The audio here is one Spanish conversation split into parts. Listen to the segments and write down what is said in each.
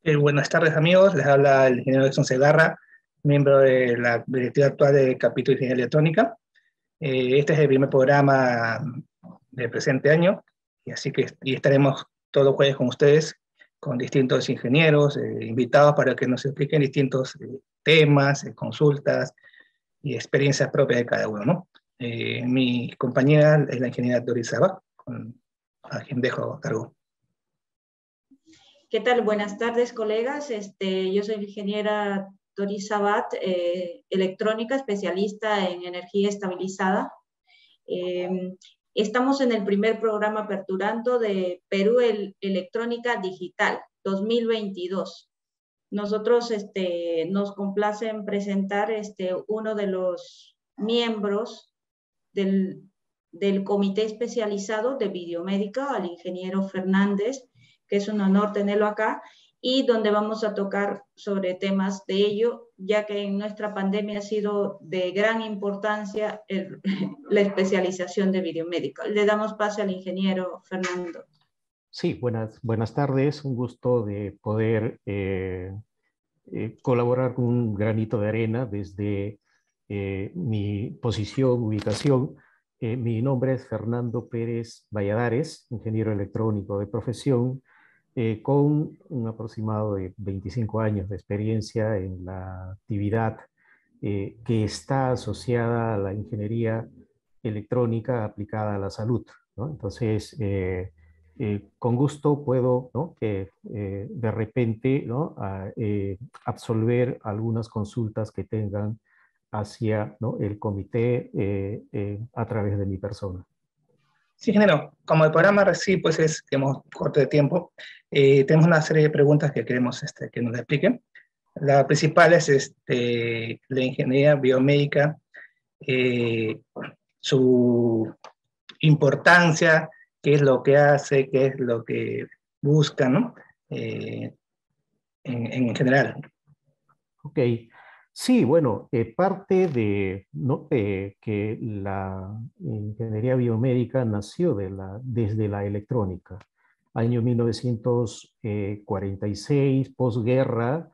Buenas tardes amigos, les habla el ingeniero Edson Segarra, miembro de la directiva actual del capítulo de Ingeniería Electrónica. Este es el primer programa del presente año, y así que estaremos todos los jueves con ustedes, con distintos ingenieros, invitados para que nos expliquen distintos temas, consultas y experiencias propias de cada uno, ¿no? Mi compañera es la ingeniera Doris Sabac, a quien dejo a cargo. ¿Qué tal? Buenas tardes, colegas. Yo soy ingeniera Doris Sabat, electrónica, especialista en energía estabilizada. Estamos en el primer programa aperturando de Perú Electrónica Digital 2022. Nosotros nos complace en presentar uno de los miembros del comité especializado de videomédica, al ingeniero Fernández, que es un honor tenerlo acá, y donde vamos a tocar sobre temas de ello, ya que en nuestra pandemia ha sido de gran importancia la especialización de videomédica. Le damos pase al ingeniero Fernando. Sí, buenas tardes. Un gusto de poder colaborar con un granito de arena desde mi posición, ubicación. Mi nombre es Fernando Pérez Valladares, ingeniero electrónico de profesión, con un aproximado de 25 años de experiencia en la actividad que está asociada a la ingeniería electrónica aplicada a la salud, ¿no? Entonces, con gusto puedo, ¿no?, que de repente, ¿no?, absolver algunas consultas que tengan hacia, ¿no?, el comité a través de mi persona. Sí, ingeniero, como el programa sí, pues es, digamos, corto de tiempo, tenemos una serie de preguntas que queremos que nos expliquen. La principal es la ingeniería biomédica, su importancia, qué es lo que hace, qué es lo que busca, ¿no? En general. Ok. Sí, bueno, parte de, ¿no?, que la ingeniería biomédica nació desde la electrónica. Año 1946, posguerra,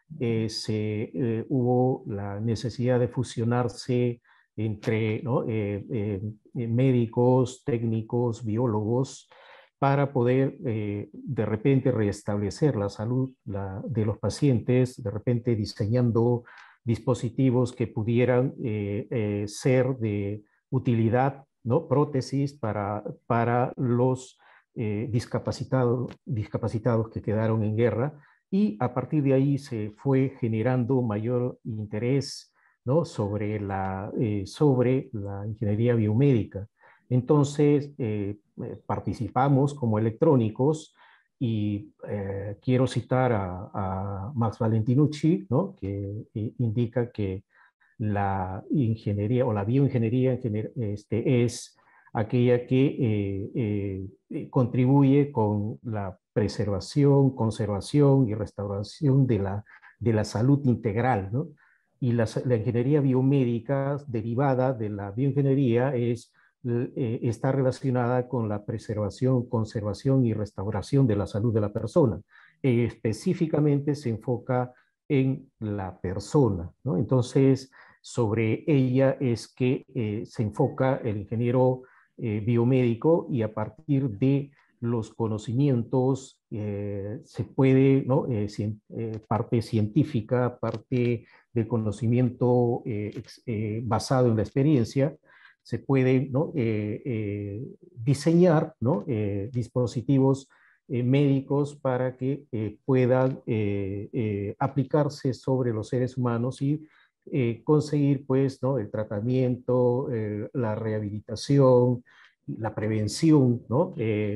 hubo la necesidad de fusionarse entre, ¿no?, médicos, técnicos, biólogos, para poder de repente restablecer la salud de los pacientes, de repente diseñando dispositivos que pudieran ser de utilidad, ¿no?, prótesis para los discapacitados que quedaron en guerra, y a partir de ahí se fue generando mayor interés, ¿no?, sobre la ingeniería biomédica. Entonces, participamos como electrónicos, y quiero citar a Max Valentinucci, ¿no?, que indica que la ingeniería o la bioingeniería es aquella que contribuye con la preservación, conservación y restauración de la salud integral, ¿no? Y la ingeniería biomédica derivada de la bioingeniería está relacionada con la preservación, conservación y restauración de la salud de la persona. Específicamente se enfoca en la persona, ¿no? Entonces, sobre ella es que se enfoca el ingeniero biomédico, y a partir de los conocimientos se puede, ¿no?, parte científica, parte del conocimiento basado en la experiencia, se puede, ¿no?, diseñar, ¿no?, dispositivos médicos para que puedan aplicarse sobre los seres humanos y conseguir, pues, ¿no?, el tratamiento, la rehabilitación, la prevención, ¿no?,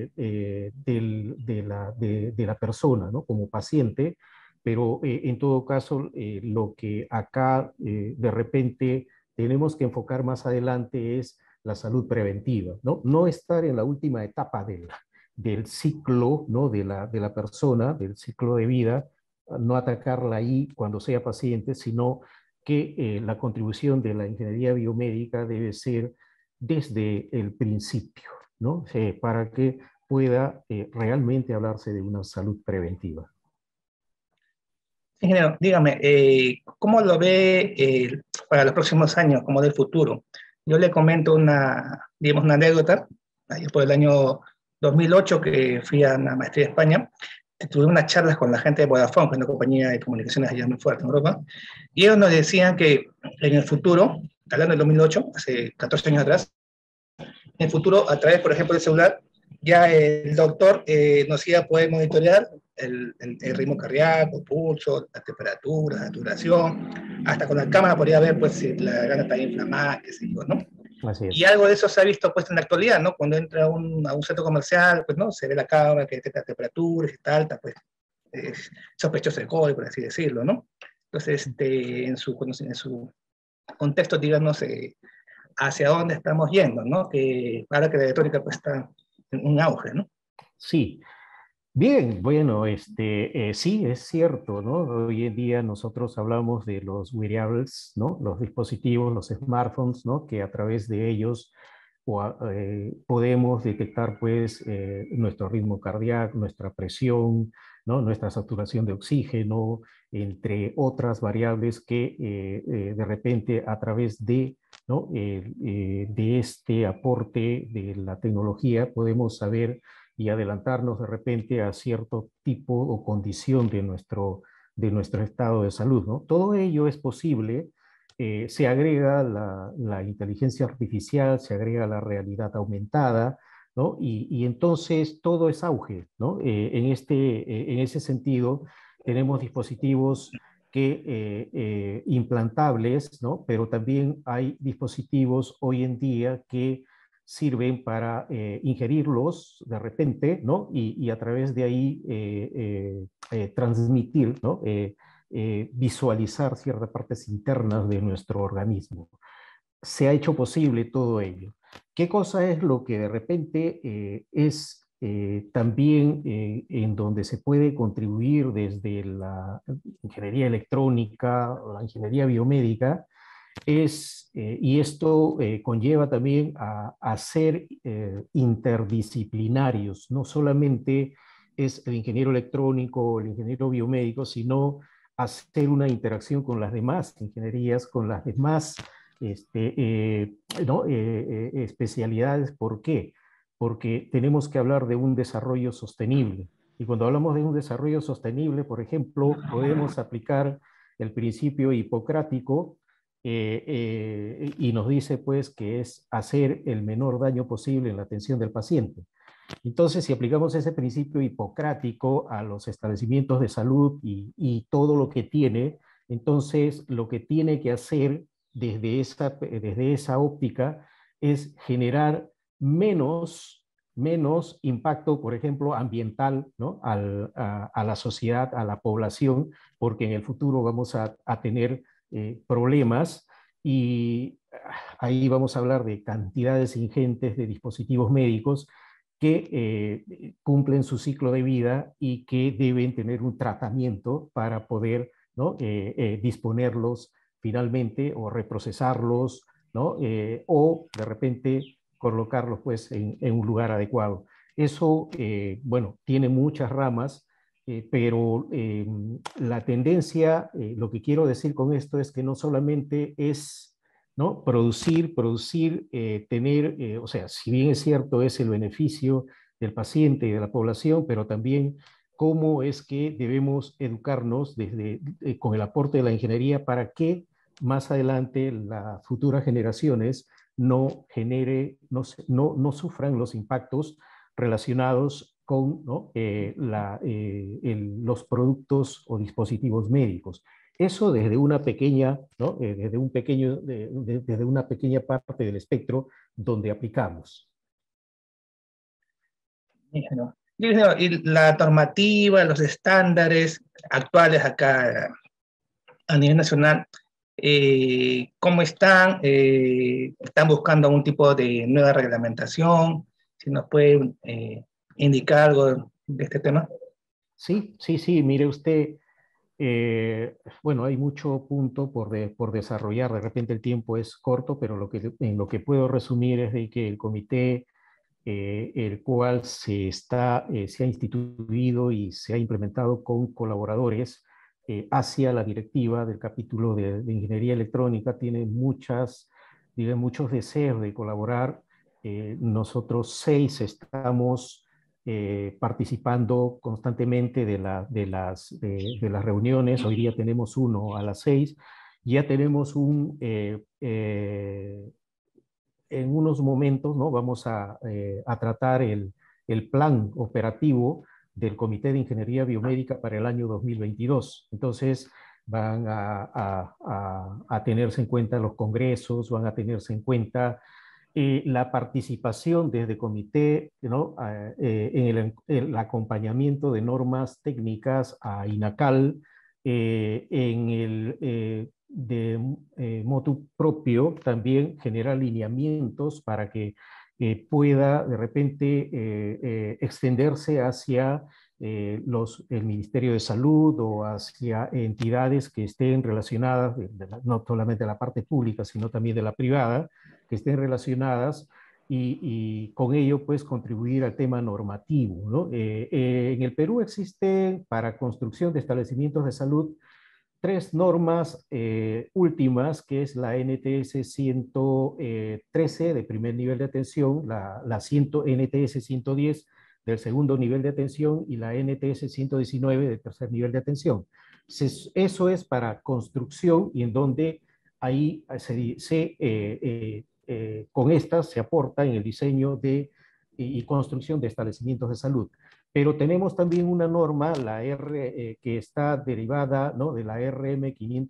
de la persona, ¿no?, como paciente. Pero en todo caso, lo que acá de repente tenemos que enfocar más adelante es la salud preventiva, ¿no? No estar en la última etapa del ciclo, ¿no?, de la persona, del ciclo de vida, no atacarla ahí cuando sea paciente, sino que la contribución de la ingeniería biomédica debe ser desde el principio, ¿no? Para que pueda realmente hablarse de una salud preventiva. Ingeniero, dígame, ¿cómo lo ve para los próximos años, como del futuro? Yo le comento digamos, una anécdota. Ahí por el año 2008 que fui a una maestría a España, tuve unas charlas con la gente de Vodafone, que es una compañía de comunicaciones allá muy fuerte en Europa, y ellos nos decían que en el futuro, hablando del 2008, hace 14 años atrás, en el futuro, a través, por ejemplo, del celular, ya el doctor nos iba a poder monitorear el ritmo cardíaco, pulso, la temperatura, la saturación, hasta con la cámara podría ver pues, si la garganta está inflamada, qué sé yo, ¿no? Así Y es. algo de eso se ha visto pues en la actualidad, ¿no? Cuando entra a un centro comercial, pues, ¿no? Se ve la cámara que detecta la temperatura, si está alta, pues, sospechoso de COVID, por así decirlo, ¿no? Entonces, en su contexto, digamos, hacia dónde estamos yendo, ¿no? Que ahora que la electrónica pues está en un auge, ¿no? Sí, bien, bueno, sí, es cierto, ¿no? Hoy en día nosotros hablamos de los wearables, ¿no? Los dispositivos, los smartphones, ¿no? Que a través de ellos podemos detectar, pues, nuestro ritmo cardíaco, nuestra presión, ¿no? Nuestra saturación de oxígeno, entre otras variables que de repente a través de, ¿no? De este aporte de la tecnología podemos saber y adelantarnos de repente a cierto tipo o condición de nuestro estado de salud, ¿no? Todo ello es posible. Se agrega la inteligencia artificial, se agrega la realidad aumentada, ¿no? Y entonces todo es auge, ¿no? En ese sentido, tenemos dispositivos implantables, ¿no? Pero también hay dispositivos hoy en día que sirven para ingerirlos de repente, ¿no? Y a través de ahí transmitir, ¿no? Visualizar ciertas partes internas de nuestro organismo. Se ha hecho posible todo ello. ¿Qué cosa es lo que de repente es también en donde se puede contribuir desde la ingeniería electrónica, la ingeniería biomédica? Y esto conlleva también a ser interdisciplinarios, no solamente es el ingeniero electrónico o el ingeniero biomédico, sino hacer una interacción con las demás ingenierías, con las demás ¿no? Especialidades. ¿Por qué? Porque tenemos que hablar de un desarrollo sostenible. Y cuando hablamos de un desarrollo sostenible, por ejemplo, podemos aplicar el principio hipocrático y nos dice pues que es hacer el menor daño posible en la atención del paciente. Entonces, si aplicamos ese principio hipocrático a los establecimientos de salud y todo lo que tiene, entonces lo que tiene que hacer desde esa óptica es generar menos impacto, por ejemplo, ambiental, ¿no? A la sociedad, a la población, porque en el futuro vamos a tener problemas y ahí vamos a hablar de cantidades ingentes de dispositivos médicos que cumplen su ciclo de vida y que deben tener un tratamiento para poder, ¿no? Disponerlos finalmente o reprocesarlos, ¿no? O de repente colocarlos pues en un lugar adecuado. Eso, bueno, tiene muchas ramas, pero la tendencia, lo que quiero decir con esto es que no solamente es, ¿no? Producir, tener, o sea, si bien es cierto, es el beneficio del paciente y de la población, pero también cómo es que debemos educarnos con el aporte de la ingeniería para que más adelante las futuras generaciones no sufran los impactos relacionados con, ¿no? Los productos o dispositivos médicos. Eso desde una pequeña, ¿no? Desde una pequeña parte del espectro donde aplicamos. ¿No? Y la normativa, los estándares actuales acá a nivel nacional, ¿cómo están? ¿Están buscando algún tipo de nueva reglamentación? Si nos puede indicar algo de este tema. Sí, mire usted, bueno, hay mucho punto por desarrollar. De repente el tiempo es corto, pero en lo que puedo resumir es de que el comité, el cual se ha instituido y se ha implementado con colaboradores hacia la directiva del capítulo de Ingeniería Electrónica. Tiene muchos deseos de colaborar. Nosotros 6 estamos participando constantemente de las reuniones. Hoy día tenemos uno a las 6. Ya tenemos en unos momentos, ¿no? Vamos a tratar el plan operativo del Comité de Ingeniería Biomédica para el año 2022. Entonces, van a tenerse en cuenta los congresos, van a tenerse en cuenta la participación desde comité, ¿no? En el acompañamiento de normas técnicas a INACAL, en el de motu propio también generar lineamientos para que pueda de repente extenderse hacia el Ministerio de Salud o hacia entidades que estén relacionadas, no solamente de la parte pública, sino también de la privada, que estén relacionadas y con ello pues contribuir al tema normativo, ¿no? En el Perú existen para construcción de establecimientos de salud 3 normas últimas, que es la NTS 113 de primer nivel de atención, la NTS 110 del segundo nivel de atención y la NTS 119 del tercer nivel de atención. Eso es para construcción y en donde ahí con estas se aporta en el diseño y construcción de establecimientos de salud. Pero tenemos también una norma, que está derivada, ¿no?, de la RM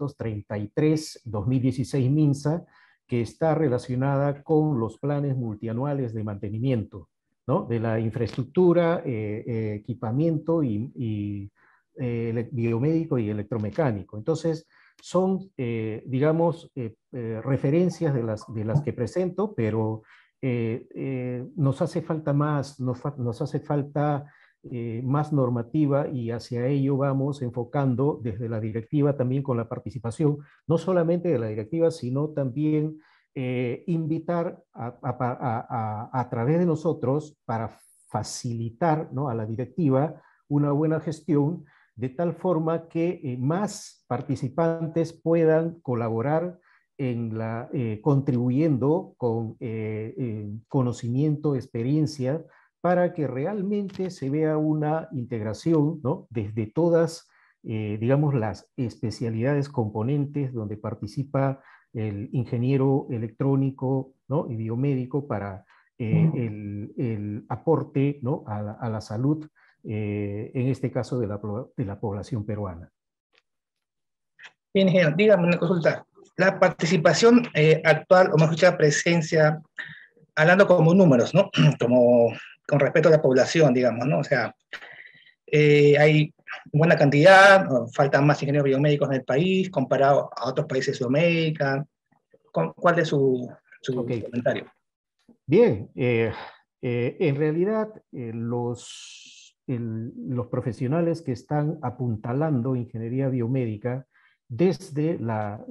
533-2016 MINSA, que está relacionada con los planes multianuales de mantenimiento, ¿no?, de la infraestructura, equipamiento y biomédico y electromecánico. Entonces, son, digamos, referencias de las que presento, pero nos hace falta más, nos hace falta más normativa y hacia ello vamos enfocando desde la directiva también con la participación, no solamente de la directiva, sino también invitar a través de nosotros para facilitar, ¿no?, a la directiva una buena gestión, de tal forma que más participantes puedan colaborar contribuyendo con conocimiento, experiencia, para que realmente se vea una integración, ¿no?, desde todas, digamos, las especialidades componentes donde participa el ingeniero electrónico, ¿no?, y biomédico para el aporte, ¿no?, a la salud, en este caso de la población peruana. Bien, ingeniero, dígame una consulta. La participación actual, o mejor dicho, la presencia, hablando como números, ¿no? Como con respecto a la población, digamos, ¿no? O sea, hay buena cantidad, faltan más ingenieros biomédicos en el país comparado a otros países de Sudamérica. ¿Cuál es su comentario? Bien, en realidad los profesionales que están apuntalando ingeniería biomédica desde la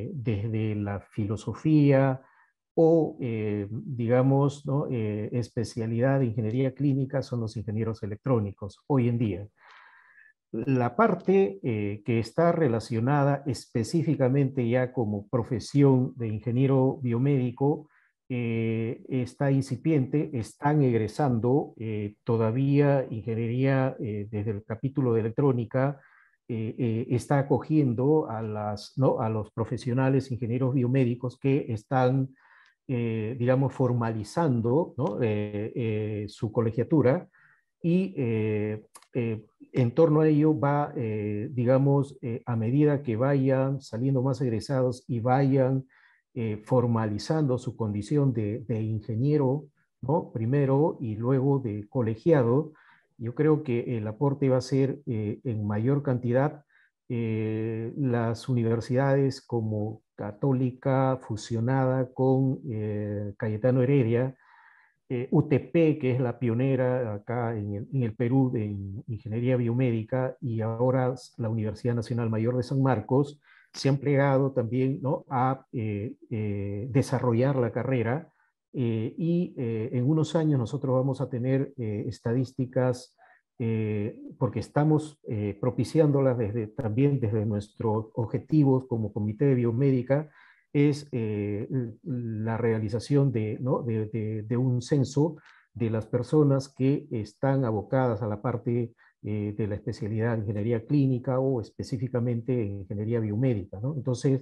filosofía o, digamos, ¿no?, especialidad de ingeniería clínica son los ingenieros electrónicos hoy en día. La parte que está relacionada específicamente ya como profesión de ingeniero biomédico está incipiente, están egresando todavía ingeniería desde el capítulo de electrónica, está acogiendo ¿no?, a los profesionales ingenieros biomédicos que están, digamos, formalizando, ¿no?, su colegiatura y en torno a ello va, digamos, a medida que vayan saliendo más egresados y vayan formalizando su condición de ingeniero, ¿no?, primero y luego de colegiado, yo creo que el aporte va a ser en mayor cantidad. Las universidades como Católica, fusionada con Cayetano Heredia, UTP, que es la pionera acá en el Perú en ingeniería biomédica, y ahora la Universidad Nacional Mayor de San Marcos, se han plegado también, ¿no?, a desarrollar la carrera y en unos años nosotros vamos a tener estadísticas porque estamos propiciándolas también desde nuestros objetivos como Comité de Biomédica, es la realización de un censo de las personas que están abocadas a la parte de la especialidad de ingeniería clínica o específicamente en ingeniería biomédica, ¿no? Entonces,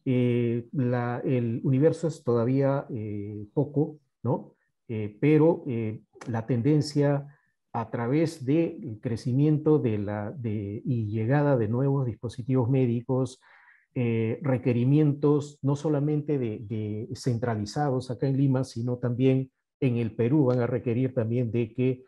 el universo es todavía poco, ¿no? Pero la tendencia a través del crecimiento y llegada de nuevos dispositivos médicos, requerimientos no solamente centralizados acá en Lima, sino también en el Perú van a requerir también de que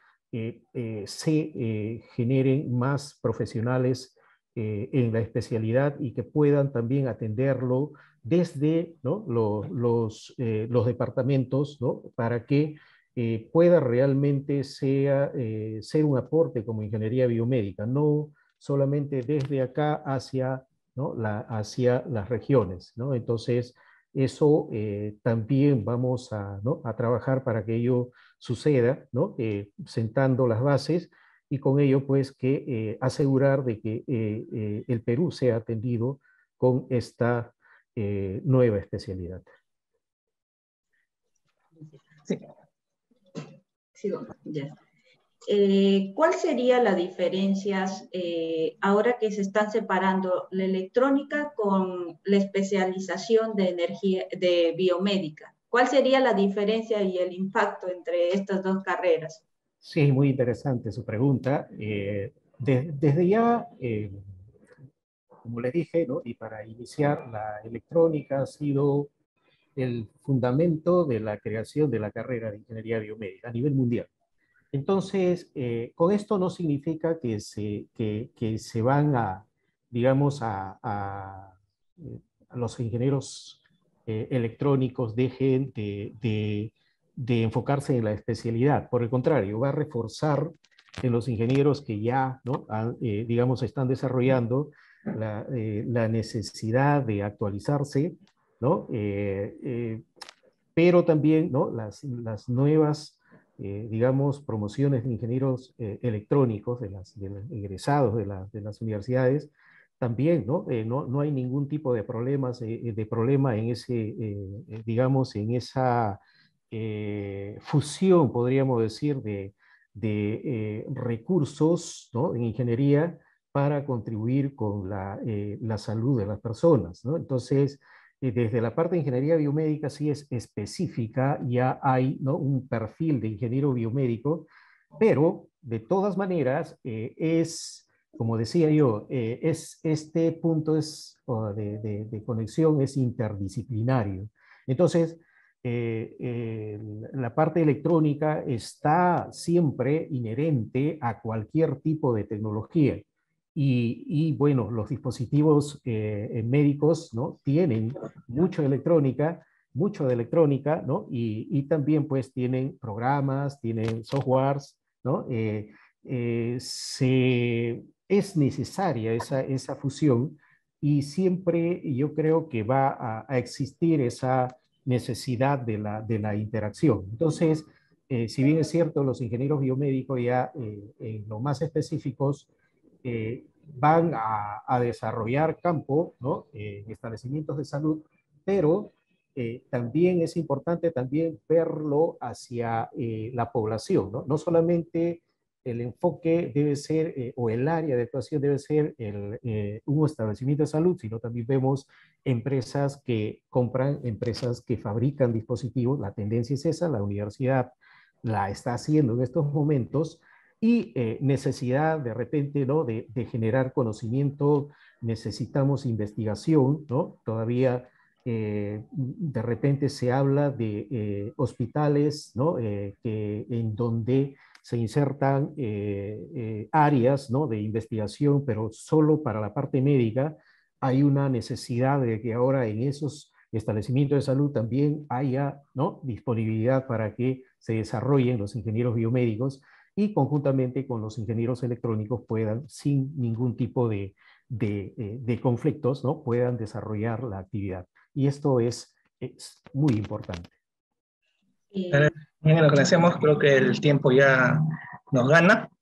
se generen más profesionales en la especialidad y que puedan también atenderlo desde, ¿no?, los departamentos, ¿no?, para que pueda realmente ser un aporte como ingeniería biomédica, no solamente desde acá hacia, ¿no?, hacia las regiones, ¿no? Entonces, eso también vamos ¿no?, a trabajar para que ello suceda, ¿no?, sentando las bases y con ello, pues, que asegurar de que el Perú sea atendido con esta nueva especialidad. Sí. Sigo, ya. ¿Cuál sería la diferencia ahora que se están separando la electrónica con la especialización de energía, de biomédica? ¿Cuál sería la diferencia y el impacto entre estas dos carreras? Sí, muy interesante su pregunta. Desde ya, como le dije, ¿no?, y para iniciar, la electrónica ha sido el fundamento de la creación de la carrera de ingeniería biomédica a nivel mundial. Entonces, con esto no significa que se van digamos, a los ingenieros electrónicos dejen de enfocarse en la especialidad. Por el contrario, va a reforzar en los ingenieros que ya, ¿no?, digamos, están desarrollando la necesidad de actualizarse, ¿no? Pero también, ¿no?, las nuevas digamos, promociones de ingenieros electrónicos, de los egresados de las universidades, también, ¿no? No hay ningún tipo de problema en digamos, en esa fusión, podríamos decir, de recursos, ¿no?, en ingeniería para contribuir con la salud de las personas, ¿no? Entonces, desde la parte de ingeniería biomédica sí es específica, ya hay, ¿no?, un perfil de ingeniero biomédico, pero de todas maneras como decía yo, este punto de conexión es interdisciplinario. Entonces, la parte electrónica está siempre inherente a cualquier tipo de tecnología. Bueno, los dispositivos médicos, ¿no?, tienen mucho de electrónica, ¿no? Y también, pues, tienen programas, tienen softwares, ¿no? Es necesaria esa fusión y siempre yo creo que va a existir esa necesidad de la interacción. Entonces, si bien es cierto, los ingenieros biomédicos ya en lo más específicos van a desarrollar campo, ¿no?, en establecimientos de salud, pero también es importante también verlo hacia la población, ¿no? No solamente el enfoque debe ser, o el área de actuación debe ser un establecimiento de salud, sino también vemos empresas que compran, empresas que fabrican dispositivos. La tendencia es esa, la universidad la está haciendo en estos momentos, y necesidad de repente, ¿no?, de generar conocimiento, necesitamos investigación, ¿no? Todavía de repente se habla de hospitales, ¿no?, en donde se insertan áreas, ¿no?, de investigación, pero solo para la parte médica. Hay una necesidad de que ahora en esos establecimientos de salud también haya, ¿no?, disponibilidad para que se desarrollen los ingenieros biomédicos y conjuntamente con los ingenieros electrónicos puedan, sin ningún tipo de conflictos, ¿no?, puedan desarrollar la actividad. Y esto es muy importante. Bien, lo que hacemos, creo que el tiempo ya nos gana,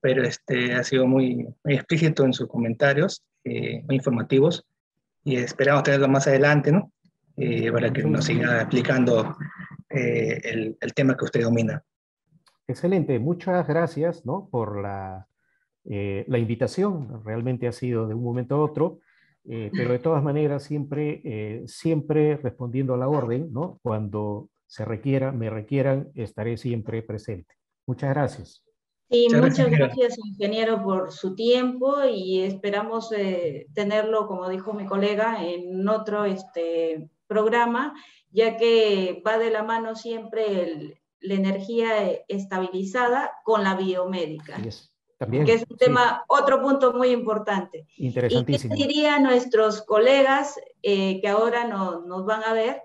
pero ha sido muy explícito en sus comentarios, muy informativos, y esperamos tenerlo más adelante, ¿no? Para que nos siga explicando el tema que usted domina. Excelente, muchas gracias, ¿no? Por la invitación. Realmente ha sido de un momento a otro, pero de todas maneras siempre respondiendo a la orden, ¿no? Cuando me requieran, estaré siempre presente. Muchas gracias. Sí, muchas Ingeniero. gracias, ingeniero, por su tiempo y esperamos tenerlo, como dijo mi colega, en otro programa, ya que va de la mano siempre la energía estabilizada con la biomédica, También, que es un tema, otro punto muy importante. interesantísimo. ¿Y qué dirían nuestros colegas que ahora nos van a ver?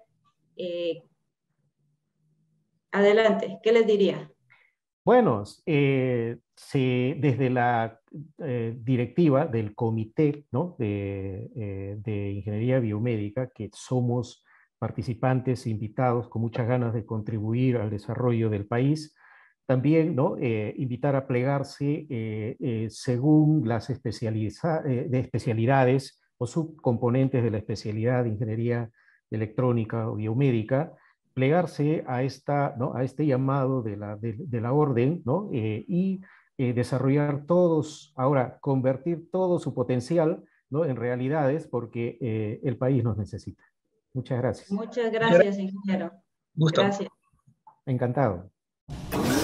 Adelante, ¿qué les diría? Bueno, desde la directiva del comité, ¿no? de Ingeniería Biomédica, que somos participantes invitados con muchas ganas de contribuir al desarrollo del país, también, ¿no? Invitar a plegarse según las especialidades o subcomponentes de la especialidad de Ingeniería Electrónica o Biomédica, plegarse ¿no? a este llamado de la orden, ¿no? Y desarrollar convertir todo su potencial, ¿no? en realidades, porque el país nos necesita. Muchas gracias. Muchas gracias, ingeniero. Gusto. Gracias. Encantado.